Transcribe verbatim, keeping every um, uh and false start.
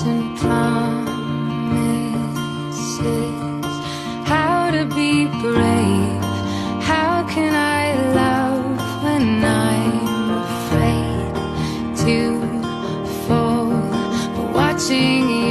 and promises. How to be brave, how can I love when I'm afraid to fall? But watching